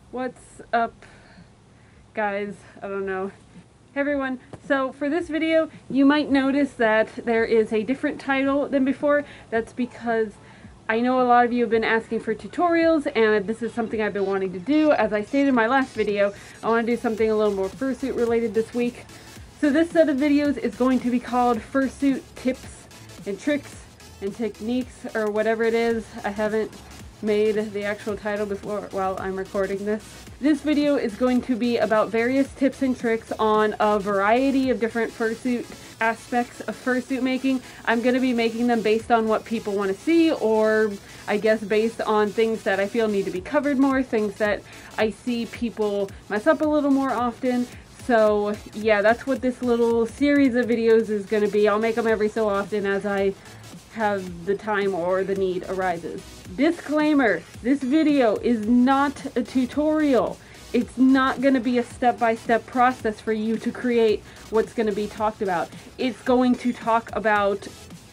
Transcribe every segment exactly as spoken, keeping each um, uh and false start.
What's up, guys? I don't know. Hey everyone, so for this video you might notice that there is a different title than before. That's because I know a lot of you have been asking for tutorials, and this is something I've been wanting to do. As I stated in my last video, I want to do something a little more fursuit related this week. So this set of videos is going to be called Fursuit Tips and Tricks and Techniques, or whatever it is. I haven't made the actual title before while I'm recording this. This video is going to be about various tips and tricks on a variety of different fursuit aspects of fursuit making. I'm going to be making them based on what people want to see, or I guess based on things that I feel need to be covered more, things that I see people mess up a little more often. So yeah, that's what this little series of videos is going to be. I'll make them every so often as I have the time or the need arises. Disclaimer, this video is not a tutorial. It's not going to be a step-by-step process for you to create what's going to be talked about. It's going to talk about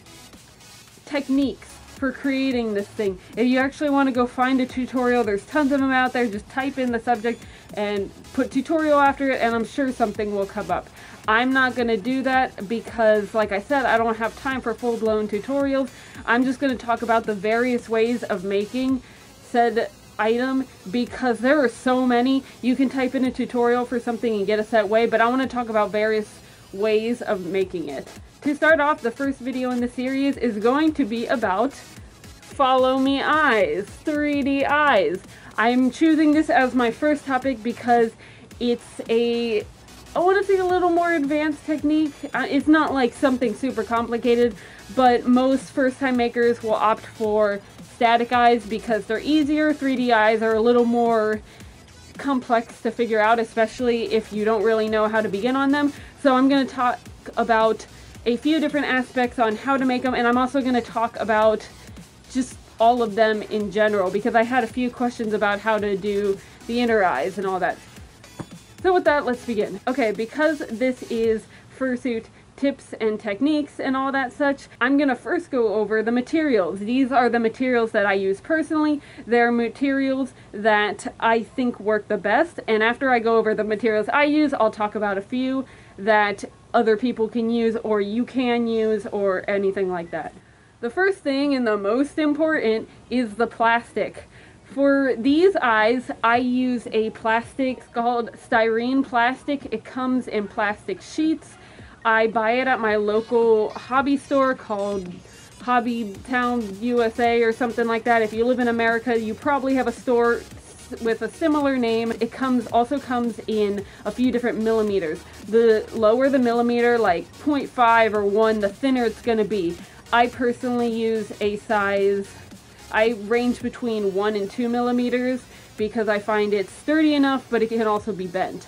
techniques for creating this thing. If you actually want to go find a tutorial, there's tons of them out there. Just type in the subject and put tutorial after it, and I'm sure something will come up. I'm not going to do that because, like I said, I don't have time for full-blown tutorials. I'm just going to talk about the various ways of making said item, because there are so many. You can type in a tutorial for something and get a set way, but I want to talk about various ways of making it. To start off, the first video in the series is going to be about follow me eyes, three D eyes. I'm choosing this as my first topic because it's a, I want to say, a little more advanced technique. Uh, it's not like something super complicated, but most first-time makers will opt for static eyes because they're easier. three D eyes are a little more complex to figure out, especially if you don't really know how to begin on them. So I'm going to talk about a few different aspects on how to make them, and I'm also going to talk about just all of them in general, because I had a few questions about how to do the inner eyes and all that. So with that, let's begin. Okay, because this is fursuit tips and techniques and all that such, I'm gonna first go over the materials. These are the materials that I use personally. They're materials that I think work the best, and after I go over the materials I use, I'll talk about a few that other people can use, or you can use, or anything like that. The first thing, and the most important, is the plastic. For these eyes, I use a plastic called styrene plastic. It comes in plastic sheets. I buy it at my local hobby store called Hobby Town U S A or something like that. If you live in America, you probably have a store with a similar name. It comes also comes in a few different millimeters. The lower the millimeter, like zero point five or one, the thinner it's going to be. I personally use a size, I range between one and two millimeters because I find it sturdy enough, but it can also be bent.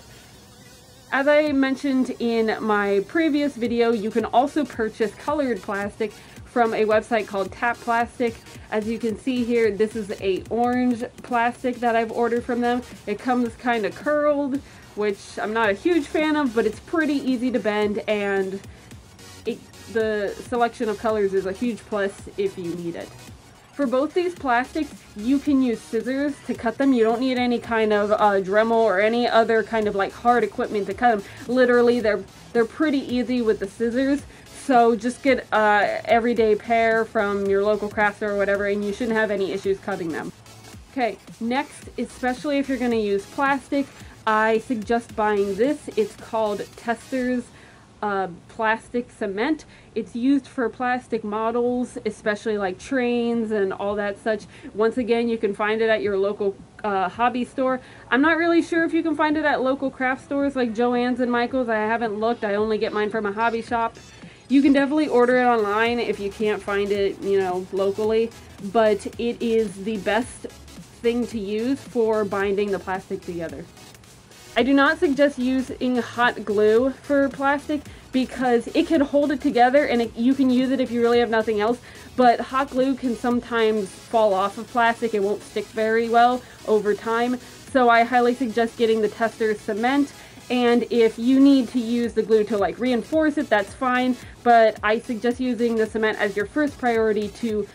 As I mentioned in my previous video, you can also purchase colored plastic from a website called Tap Plastic. As you can see here, this is a orange plastic that I've ordered from them. It comes kind of curled, which I'm not a huge fan of, but it's pretty easy to bend, and it, the selection of colors is a huge plus if you need it. For both these plastics, you can use scissors to cut them. You don't need any kind of uh, Dremel or any other kind of like hard equipment to cut them. Literally, they're they're pretty easy with the scissors. So just get a everyday pair from your local craft store or whatever, and you shouldn't have any issues cutting them. Okay, next, especially if you're going to use plastic, I suggest buying this. It's called Testors Uh, plastic cement. It's used for plastic models, especially like trains and all that such. Once again, you can find it at your local uh, hobby store. I'm not really sure if you can find it at local craft stores like Joann's and Michael's. I haven't looked. I only get mine from a hobby shop. You can definitely order it online if you can't find it, you know, locally, but it is the best thing to use for binding the plastic together. I do not suggest using hot glue for plastic because it can hold it together, and it, you can use it if you really have nothing else, but hot glue can sometimes fall off of plastic. It won't stick very well over time, so I highly suggest getting the Testors cement. And if you need to use the glue to like reinforce it, that's fine, but I suggest using the cement as your first priority to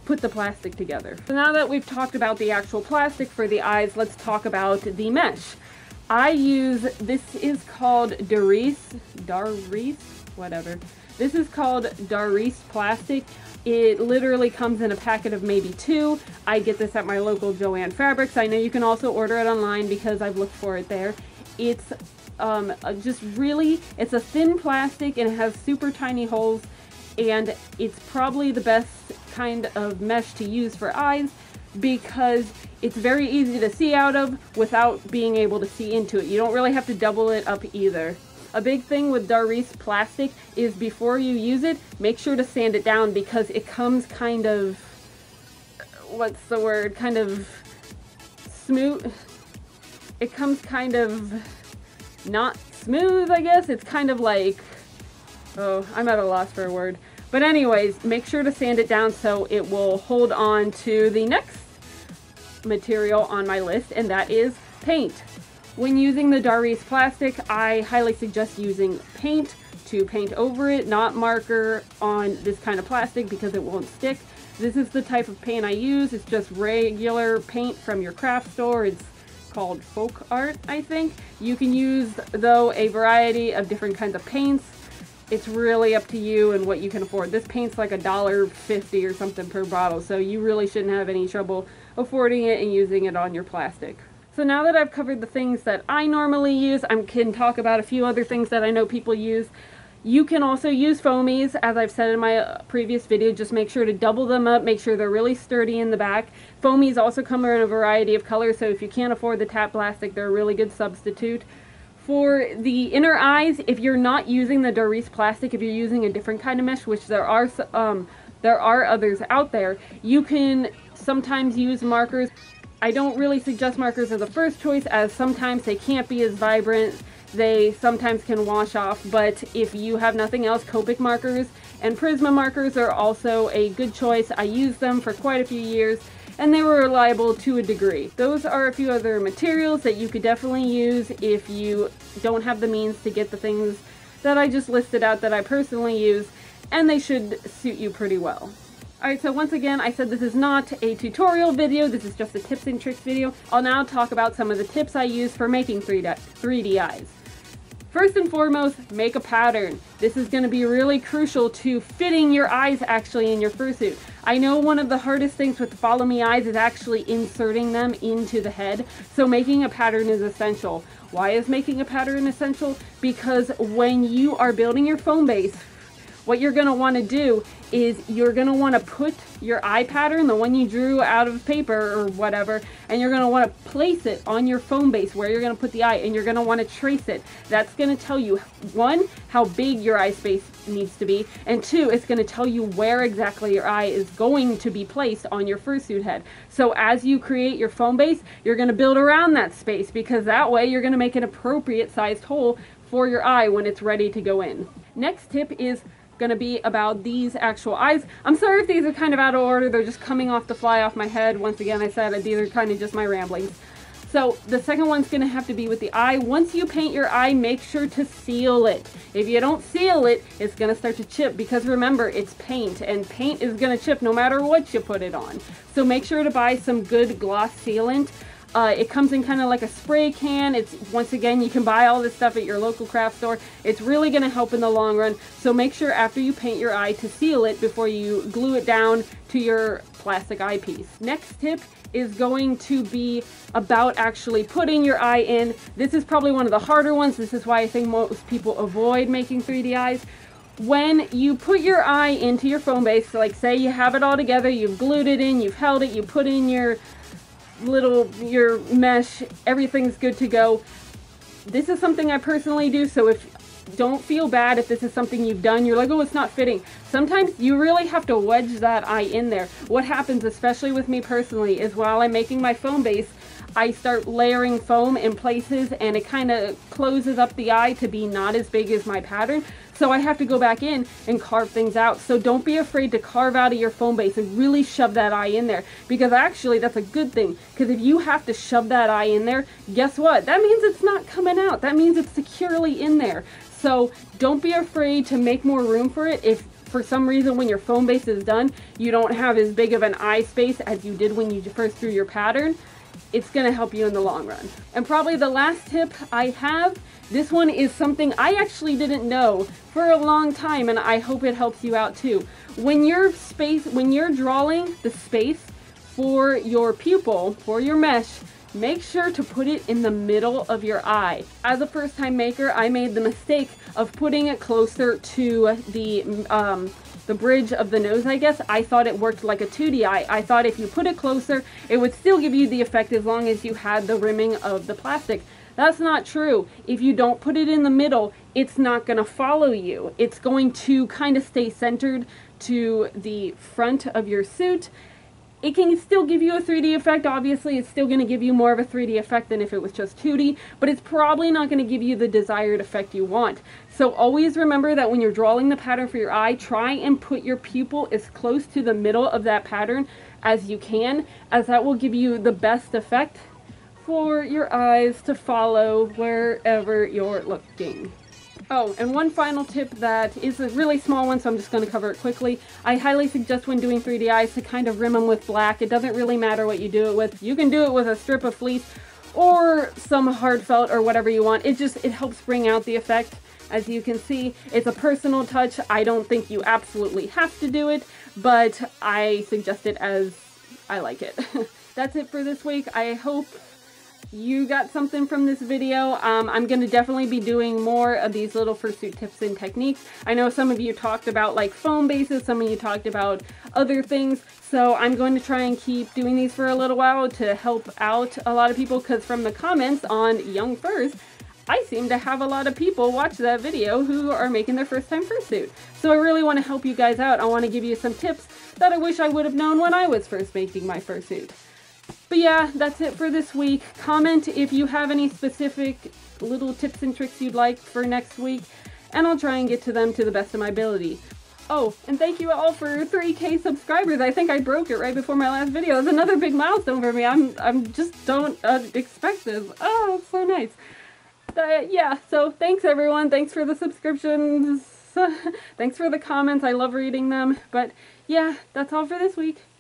put the plastic together. So now that we've talked about the actual plastic for the eyes, let's talk about the mesh. I use, this is called Doris, Doris, whatever. This is called Doris plastic. It literally comes in a packet of maybe two. I get this at my local Joann Fabrics. I know you can also order it online because I've looked for it there. It's um, just really, it's a thin plastic and it has super tiny holes, and it's probably the best kind of mesh to use for eyes because it's very easy to see out of without being able to see into it. You don't really have to double it up either. A big thing with Doris plastic is before you use it, make sure to sand it down because it comes kind of, what's the word, kind of smooth. It comes kind of not smooth, I guess. It's kind of like, oh, I'm at a loss for a word. But anyways, make sure to sand it down so it will hold on to the next material on my list, and that is paint. When using the Doris plastic, I highly suggest using paint to paint over it, not marker on this kind of plastic because it won't stick. This is the type of paint I use. It's just regular paint from your craft store. It's called Folk Art, I think. You can use, though, a variety of different kinds of paints. It's really up to you and what you can afford. This paint's like a dollar fifty or something per bottle, so you really shouldn't have any trouble affording it and using it on your plastic. So now that I've covered the things that I normally use, I can talk about a few other things that I know people use. You can also use foamies, as I've said in my previous video. Just make sure to double them up, make sure they're really sturdy in the back. Foamies also come in a variety of colors, so if you can't afford the tap plastic, they're a really good substitute. For the inner eyes, if you're not using the Doris plastic, if you're using a different kind of mesh, which there are um, there are others out there, you can sometimes use markers. I don't really suggest markers as a first choice, as sometimes they can't be as vibrant. They sometimes can wash off, but if you have nothing else, Copic markers and Prisma markers are also a good choice. I used them for quite a few years, and they were reliable to a degree. Those are a few other materials that you could definitely use if you don't have the means to get the things that I just listed out that I personally use, and they should suit you pretty well. Alright, so once again, I said this is not a tutorial video, this is just a tips and tricks video. I'll now talk about some of the tips I use for making three D eyes. First and foremost, make a pattern. This is going to be really crucial to fitting your eyes actually in your fursuit. I know one of the hardest things with the Follow Me eyes is actually inserting them into the head, so making a pattern is essential. Why is making a pattern essential? Because when you are building your foam base, what you're going to want to do is you're going to want to put your eye pattern, the one you drew out of paper or whatever, and you're going to want to place it on your foam base where you're going to put the eye, and you're going to want to trace it. That's going to tell you, one, how big your eye space needs to be, and two, it's going to tell you where exactly your eye is going to be placed on your fursuit head. So as you create your foam base, you're going to build around that space, because that way you're going to make an appropriate sized hole for your eye when it's ready to go in. Next tip is going to be about these actual eyes. I'm sorry if these are kind of out of order, they're just coming off the fly off my head. Once again, I said these are kind of just my ramblings. So the second one's going to have to be with the eye. Once you paint your eye, make sure to seal it. If you don't seal it, it's going to start to chip, because remember, it's paint, and paint is going to chip no matter what you put it on. So make sure to buy some good gloss sealant. Uh, it comes in kind of like a spray can. It's, once again, you can buy all this stuff at your local craft store. It's really going to help in the long run. So make sure after you paint your eye to seal it before you glue it down to your plastic eyepiece. Next tip is going to be about actually putting your eye in. This is probably one of the harder ones. This is why I think most people avoid making three D eyes. When you put your eye into your foam base, so like say you have it all together, you've glued it in, you've held it, you put in your little your mesh, everything's good to go. This is something I personally do, so if don't feel bad if this is something you've done, you're like, oh, it's not fitting. Sometimes you really have to wedge that eye in there. What happens, especially with me personally, is while I'm making my foam base, I start layering foam in places, and it kind of closes up the eye to be not as big as my pattern. So I have to go back in and carve things out. So don't be afraid to carve out of your foam base and really shove that eye in there, because actually that's a good thing. Because if you have to shove that eye in there, guess what? That means it's not coming out. That means it's securely in there. So don't be afraid to make more room for it. If for some reason when your foam base is done, you don't have as big of an eye space as you did when you first drew your pattern, it's going to help you in the long run. And probably the last tip I have, this one is something I actually didn't know for a long time, and I hope it helps you out too. When you're space, when you're drawing the space for your pupil, for your mesh, make sure to put it in the middle of your eye. As a first time maker, I made the mistake of putting it closer to the um, the bridge of the nose, I guess. I thought it worked like a two D eye. I thought if you put it closer, it would still give you the effect as long as you had the rimming of the plastic. That's not true. If you don't put it in the middle, it's not going to follow you. It's going to kind of stay centered to the front of your suit. It can still give you a three D effect. Obviously, it's still going to give you more of a three D effect than if it was just two D, but it's probably not going to give you the desired effect you want. So always remember that when you're drawing the pattern for your eye, try and put your pupil as close to the middle of that pattern as you can, as that will give you the best effect for your eyes to follow wherever you're looking. Oh, and one final tip that is a really small one, so I'm just going to cover it quickly. I highly suggest when doing three D eyes to kind of rim them with black. It doesn't really matter what you do it with. You can do it with a strip of fleece or some hard felt or whatever you want. It just, it helps bring out the effect. As you can see, it's a personal touch. I don't think you absolutely have to do it, but I suggest it as I like it. That's it for this week. I hope you got something from this video. Um, I'm going to definitely be doing more of these little fursuit tips and techniques. I know some of you talked about like foam bases, some of you talked about other things, so I'm going to try and keep doing these for a little while to help out a lot of people, because from the comments on Young Furs, I seem to have a lot of people watch that video who are making their first time fursuit. So I really want to help you guys out. I want to give you some tips that I wish I would have known when I was first making my fursuit. But yeah, that's it for this week. Comment if you have any specific little tips and tricks you'd like for next week, and I'll try and get to them to the best of my ability. Oh, and thank you all for three K subscribers. I think I broke it right before my last video. It's another big milestone for me. I'm, I'm just don't uh, expect this. Oh, it's so nice. Uh, yeah, so thanks everyone. Thanks for the subscriptions. Thanks for the comments. I love reading them. But yeah, that's all for this week.